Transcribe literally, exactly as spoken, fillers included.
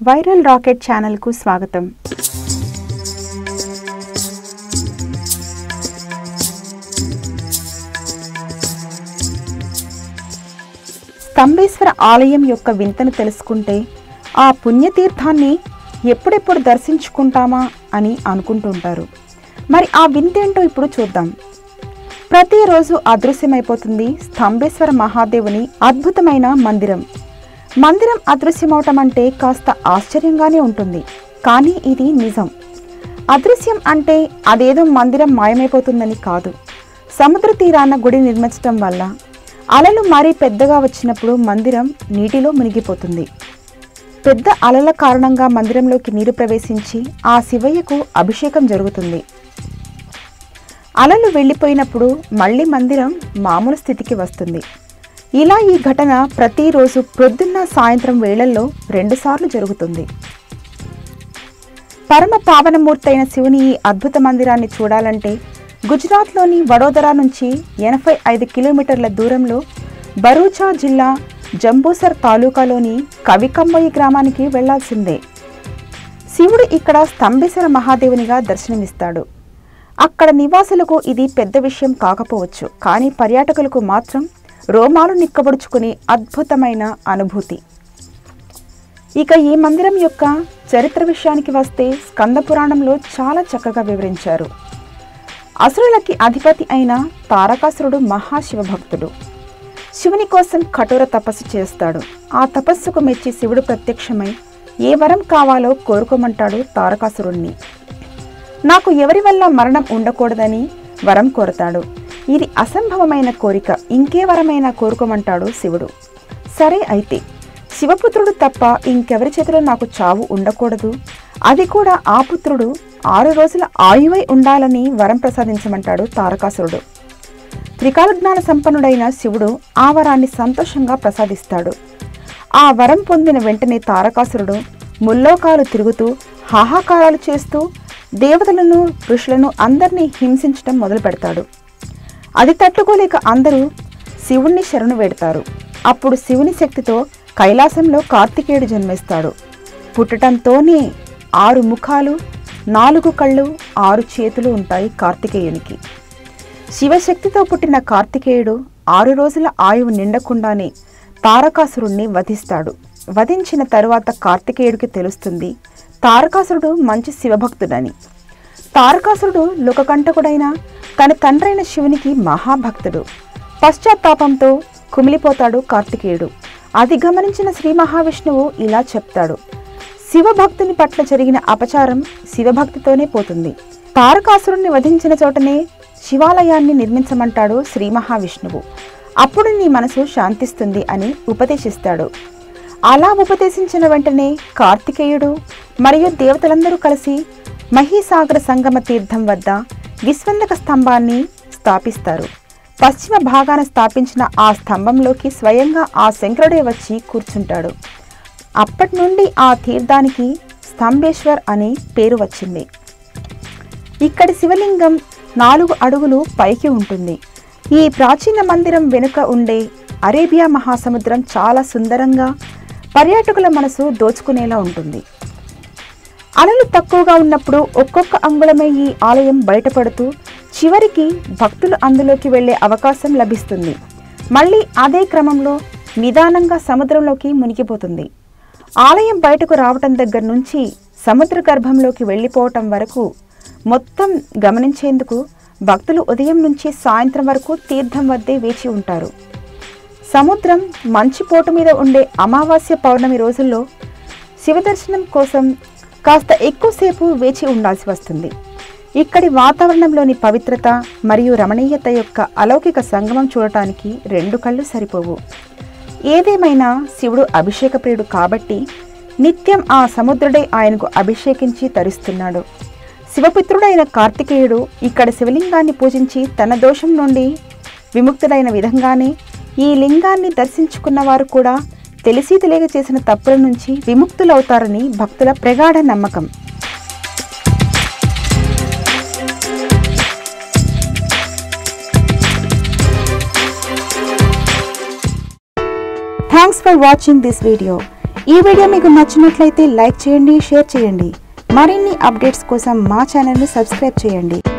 Viral rocket channel కు స్వాగతం. స్తంభేశ్వర ఆలయం యొక్క వింతను తెలుసుకుంటే ఆ పుణ్యతీర్థాన్ని ఎప్పుడెప్పుడు దర్శించుకుంటామా అని అనుకుంటుంటారు. మరి ఆ వింతేంటో ఇప్పుడు చూద్దాం. ప్రతిరోజు అదృశ్యమైపోతుంది స్తంభేశ్వర మహాదేవుని అద్భుతమైన మందిరం. మందిరం అదృశ్యమవటం అంటే కాస్త ఆశ్చర్యంగానే ఉంటుంది, కానీ ఇది నిజం. అదృశ్యం అంటే అదేదో మందిరం మాయమైపోతుందని కాదు. సముద్ర తీరాన గుడి నిర్మించటం వల్ల అలలు మరీ పెద్దగా వచ్చినప్పుడు మందిరం నీటిలో మునిగిపోతుంది. పెద్ద అలల కారణంగా మందిరంలోకి నీరు ప్రవేశించి ఆ శివయ్యకు అభిషేకం జరుగుతుంది. అలలు వెళ్ళిపోయినప్పుడు మళ్ళీ మందిరం మామూలు స్థితికి వస్తుంది. ఇలా ఈ ఘటన ప్రతిరోజు ప్రొద్దున్న సాయంత్రం వేళల్లో రెండుసార్లు జరుగుతుంది. పరమ పావనమూర్తైన శివుని ఈ అద్భుత మందిరాన్ని చూడాలంటే గుజరాత్లోని వడోదరా నుంచి ఎనభై ఐదు కిలోమీటర్ల దూరంలో భరూచా జిల్లా జంబూసర్ తాలూకాలోని కవి కంబోయి గ్రామానికి వెళ్లాల్సిందే. శివుడు ఇక్కడ స్తంభేశ్వర మహాదేవునిగా దర్శనమిస్తాడు. అక్కడ నివాసులకు ఇది పెద్ద విషయం కాకపోవచ్చు, కానీ పర్యాటకులకు మాత్రం రోమాలు నిక్కబడుచుకునే అద్భుతమైన అనుభూతి. ఇక ఈ మందిరం యొక్క చరిత్ర విషయానికి వస్తే స్కంద పురాణంలో చాలా చక్కగా వివరించారు. అసురులకి అధిపతి అయిన తారకాసురుడు మహాశివభక్తుడు. శివుని కోసం కఠోర తపస్సు చేస్తాడు. ఆ తపస్సుకు మెచ్చి శివుడు ప్రత్యక్షమై ఏ వరం కావాలో కోరుకోమంటాడు తారకాసురుణ్ణి. నాకు ఎవరి వల్ల మరణం ఉండకూడదని వరం కోరతాడు. ఇది అసంభవమైన కోరిక, ఇంకే వరమైనా కోరుకోమంటాడు శివుడు. సరే అయితే శివపుత్రుడు తప్ప ఇంకెవరి చేతిలో నాకు చావు ఉండకూడదు, అది కూడా ఆ పుత్రుడు ఆరు రోజుల ఆయువై ఉండాలని వరం ప్రసాదించమంటాడు తారకాసురుడు. త్రికాల జ్ఞాన సంపన్నుడైన శివుడు ఆ వరాన్ని సంతోషంగా ప్రసాదిస్తాడు. ఆ వరం పొందిన వెంటనే తారకాసురుడు ముల్లోకాలు తిరుగుతూ హాహాకారాలు చేస్తూ దేవతలను ఋషులను అందరినీ హింసించడం మొదలు పెడతాడు. అది తట్టుకోలేక అందరూ శివుణ్ణి శరణు వేడతారు. అప్పుడు శివుని శక్తితో కైలాసంలో కార్తికేయుడు జన్మిస్తాడు. పుట్టడంతోనే ఆరు ముఖాలు, నాలుగు కళ్ళు, ఆరు చేతులు ఉంటాయి కార్తికేయునికి. శివశక్తితో పుట్టిన కార్తికేయుడు ఆరు రోజుల ఆయువు నిండకుండానే తారకాసురుణ్ణి వధిస్తాడు. వధించిన తరువాత కార్తికేయుడికి తెలుస్తుంది తారకాసురుడు మంచి శివభక్తుడని. తారకాసురుడు లోకకంటకుడైన తన తండ్రైన శివునికి మహాభక్తుడు. పశ్చాత్తాపంతో కుమిలిపోతాడు కార్తికేయుడు. అది గమనించిన శ్రీ మహావిష్ణువు ఇలా చెప్తాడు: శివభక్తుని పట్ల జరిగిన అపచారం శివభక్తితోనే పోతుంది. తారకాసురుణ్ణి వధించిన చోటనే శివాలయాన్ని నిర్మించమంటాడు శ్రీ మహావిష్ణువు. అప్పుడు నీ మనసు శాంతిస్తుంది అని ఉపదేశిస్తాడు. అలా ఉపదేశించిన వెంటనే కార్తికేయుడు మరియు దేవతలందరూ కలిసి మహీసాగర సంగమ తీర్థం వద్ద విస్వందక స్తంభాన్ని స్థాపిస్తారు. పశ్చిమ భాగాన స్థాపించిన ఆ స్తంభంలోకి స్వయంగా ఆ శంకరుడే వచ్చి కూర్చుంటాడు. అప్పటి నుండి ఆ తీర్థానికి స్తంభేశ్వర్ అని పేరు వచ్చింది. ఇక్కడి శివలింగం నాలుగు అడుగులు పైకి ఉంటుంది. ఈ ప్రాచీన మందిరం వెనుక ఉండే అరేబియా మహాసముద్రం చాలా సుందరంగా పర్యాటకుల మనసు దోచుకునేలా ఉంటుంది. అలలు తక్కువగా ఉన్నప్పుడు ఒక్కొక్క అంగుళమే ఈ ఆలయం బయటపడుతూ చివరికి భక్తులు అందులోకి వెళ్లే అవకాశం లభిస్తుంది. మళ్ళీ అదే క్రమంలో నిదానంగా సముద్రంలోకి మునిగిపోతుంది. ఆలయం బయటకు రావటం దగ్గర నుంచి సముద్ర గర్భంలోకి వెళ్ళిపోవటం వరకు మొత్తం గమనించేందుకు భక్తులు ఉదయం నుంచి సాయంత్రం వరకు తీర్థం వద్దే వేచి ఉంటారు. సముద్రం మంచుపోటు మీద ఉండే అమావాస్య పౌర్ణమి రోజుల్లో శివదర్శనం కోసం కాస్త ఎక్కువసేపు వేచి ఉండాల్సి వస్తుంది. ఇక్కడి వాతావరణంలోని పవిత్రత మరియు రమణీయత యొక్క అలౌకిక సంగమం చూడటానికి రెండు కళ్ళు సరిపోవు. ఏదేమైనా శివుడు అభిషేక ప్రియుడు కాబట్టి నిత్యం ఆ సముద్రుడే ఆయనకు అభిషేకించి తరిస్తున్నాడు. శివపుత్రుడైన కార్తికేయుడు ఇక్కడ శివలింగాన్ని పూజించి తన దోషం నుండి విముక్తుడైన విధంగానే ఈ లింగాన్ని దర్శించుకున్న వారు కూడా తెలిసి తెలియక చేసిన తప్పుల నుంచి విముక్తులవుతారని భక్తుల ప్రగాఢ నమ్మకం. Thanks for watching this video. ఈ వీడియో మీకు నచ్చినట్లయితే లైక్ చేయండి, షేర్ చేయండి. మరిన్ని అప్డేట్స్ కోసం మా ఛానల్ని సబ్స్క్రైబ్ చేయండి.